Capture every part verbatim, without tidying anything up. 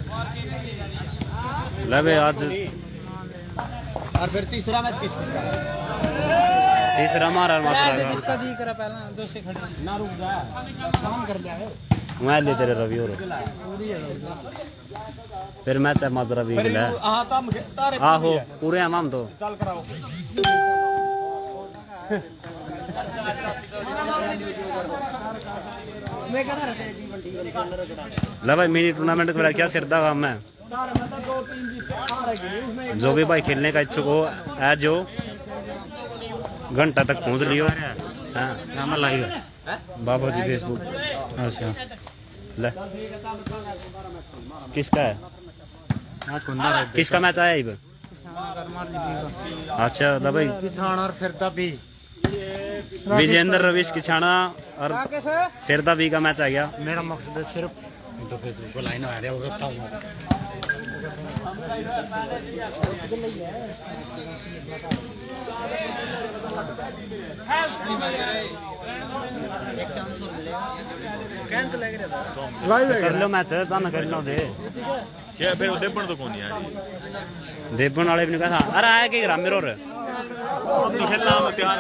ले बे आज और फिर तीसरा मैच किस किसका? तीसरा हमारा मसला किसका जी करा पहला दो से खड़े ना रुक जा काम कर ले मैं ले तेरे रवि और फिर मैच है मत रवि ले हां काम तारे आहो पूरे हम हम तो चल कराओ मैं कड़ा रहा तेरे जीवन टी ले भाई मिनी टूर्नामेंट का क्या सिरदा काम है जो भी भाई खेलने का इच्छुक हो है जो घंटा तक पहुंच लियो हाँ बाबा जी फेसबुक अच्छा ले किसका है किसका मैच आया इब अच्छा भाई और सिरदा भी विजेंद्र रविश किछाना और सिरदा भी का मैच आ गया। मेरा मकसद है सिर्फ तो फेसबुक को लाइन आ रहा होगा था कर लो मैच तान कर लो दे क्या फिर देबन तो कौन है देबन वाले भी नहीं कहा अरे आया कि ग्राम मेरे और तो खेलना हम तैयार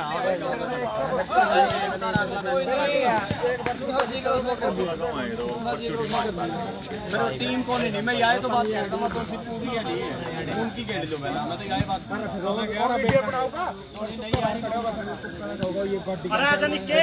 मेरा टीम कौन नहीं मैं यार तो बात करता मैं तो सिर्फ पूरी है नहीं उनकी खेल लो पहला मैं तो यार बात कर रहा हूं क्या वीडियो बनाऊंगा नहीं यार होगा ये बर्थडे अरे आजा निके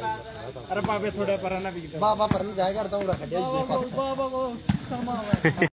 अरे बाबे थोड़े पर ना भी बाबा पर नहीं जाएगा करता हूं रख दिया बाबा को